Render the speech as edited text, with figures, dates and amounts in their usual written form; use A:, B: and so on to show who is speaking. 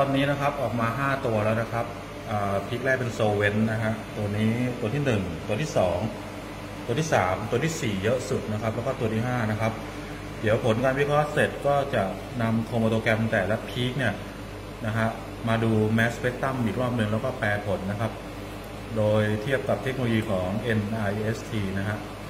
A: อนนี้นะครับออกมา5ตัวแล้วนะครับพีคแรกเป็นโซเวนนะฮะตัวนี้ตัวที่1ตัวที่2ตัวที่3ตัวที่4เยอะสุดนะครับแล้วก็ตัวที่5นะครับเดี๋ยวผลการวิเคราะห์เสร็จก็จะนำโครโมโตแกรมแต่ละพีคเนี่ยนะฮะมาดูแมสสเปกตรัมอีกรอบหนึ่งแล้วก็แปลผลนะครับโดยเทียบกับเทคโนโลยีของ NIST นะฮะ